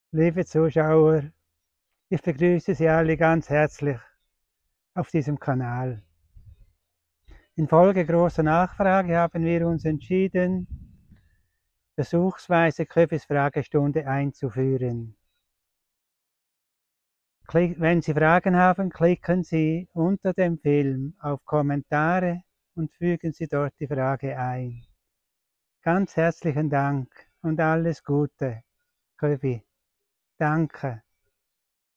Liebe Zuschauer, ich begrüße Sie alle ganz herzlich auf diesem Kanal. Infolge großer Nachfrage haben wir uns entschieden, versuchsweise Köfis Fragestunde einzuführen. Wenn Sie Fragen haben, klicken Sie unter dem Film auf Kommentare und fügen Sie dort die Frage ein. Ganz herzlichen Dank und alles Gute, Köfi. Danke.